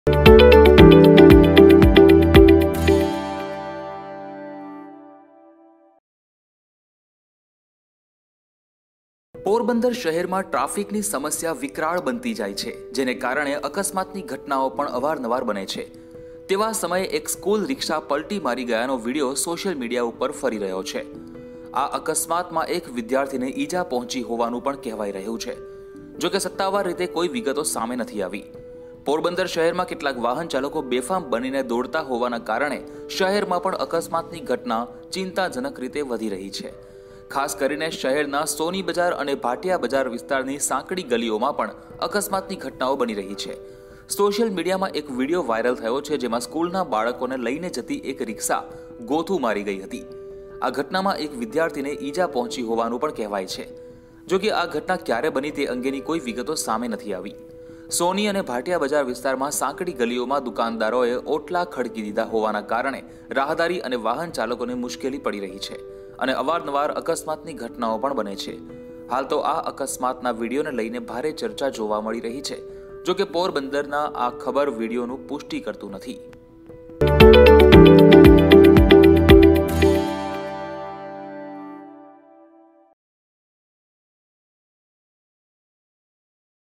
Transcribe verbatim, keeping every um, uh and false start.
પોરબંદર શહેરમાં ટ્રાફિકની સમસ્યા વિકરાળ બનતી જાય છે, જેને કારણે અકસ્માતની ઘટનાઓ પણ અવારનવાર બને છે। તેવા સમયે એક સ્કૂલ રિક્ષા પલટી મારી ગયાનો વિડીયો સોશિયલ મીડિયા ઉપર ફરી રહ્યો છે। આ અકસ્માતમાં એક વિદ્યાર્થીને ઈજા પહોંચી હોવાનું પણ કહેવાઈ રહ્યું છે, જો કે સત્તાવાર રીતે કોઈ વિગતો સામે નથી આવી। પોરબંદર શહેરમાં કેટલાક વાહન ચાલકો બેફામ બનીને દોડતા હોવાના કારણે શહેરમાં પણ અકસ્માતની ઘટના ચિંતાજનક રીતે વધી રહી છે। ખાસ કરીને શહેરના સોની બજાર અને ભાટિયા બજાર વિસ્તારની સાંકડી ગલીઓમાં પણ અકસ્માતની ઘટનાઓ બની રહી છે। સોશિયલ મીડિયામાં એક વિડીયો વાયરલ થયો છે, જેમાં સ્કૂલના બાળકોને લઈને જતી એક રિક્ષા ગોથું મારી ગઈ હતી। આ ઘટનામાં એક વિદ્યાર્થીને ઈજા પહોંચી હોવાનું પણ કહેવાય છે, જો કે આ ઘટના ક્યારે બની તે અંગેની કોઈ વિગતો સામે નથી આવી। સોની અને ભાટિયા બજાર વિસ્તારમાં સાંકડી ગલીઓમાં દુકાનદારોએ ઓટલા ખડકી દીધા હોવાના કારણે રાહદારી અને વાહન ચાલકોને મુશ્કેલી પડી રહી છે અને અવારનવાર અકસ્માતની ઘટનાઓ પણ બને છે। હાલ તો આ અકસ્માતના વિડીયોને લઈને ભારે ચર્ચા જોવા મળી રહી છે, જો કે પોરબંદરના આ ખબર વિડીયોનું પુષ્ટિ કરતું નથી।